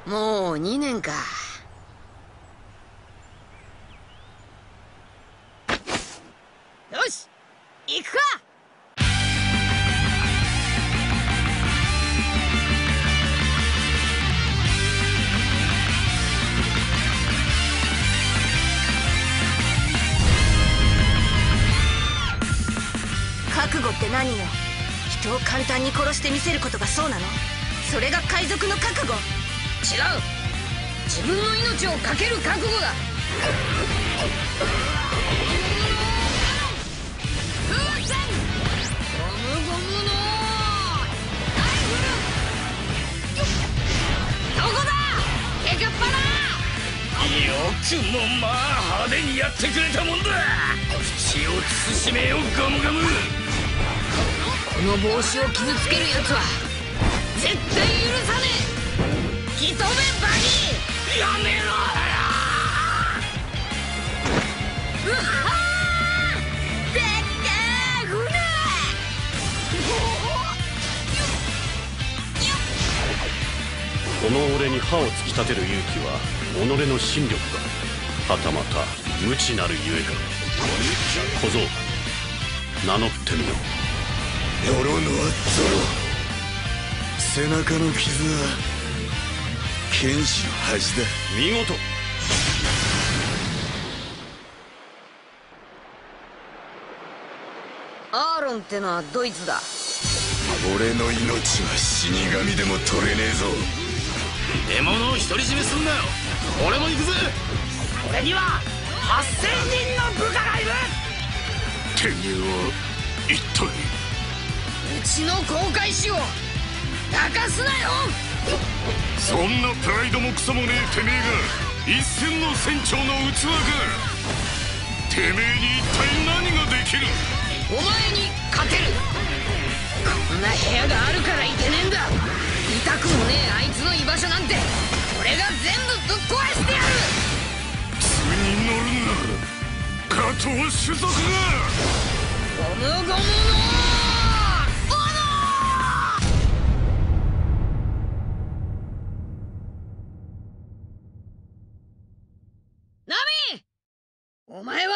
もう2年か。よし行くか。覚悟って何よ。人を簡単に殺してみせることがそうなの？それが海賊の覚悟？違う。自分の命を懸ける覚悟だ。ゴムゴムのライフル。どこだケカッパだ。よくもまあ派手にやってくれたもんだ。口を慎めよゴムゴム。この帽子を傷つけるやつは絶対許さねえ。吹き飛べバギー。やめろ。うわーでっけえ船。 この俺に歯を突き立てる勇気は己の心力か、はたまた無知なるゆえか。小僧名乗ってみよ。 世論はゾロ。背中の傷は剣士の恥だ。 見事。 アーロンってのはドイツだ。 俺の命は死神でも取れねえぞ。 獲物を独り占めすんなよ。俺も行くぜ。 俺には8000人の部下がいる。 てめえは一体。 うちの航海士を泣かすなよ。 そんなプライドもクソもねえてめえが一戦の船長の器か。てめえに一体何ができる。 お前に勝てる。こんな部屋があるからいけねえんだ。痛くもねえあいつの居場所なんて俺が全部ぶっ壊してやる。 次に乗るんだ。加藤種族がゴムゴムのナミ、お前は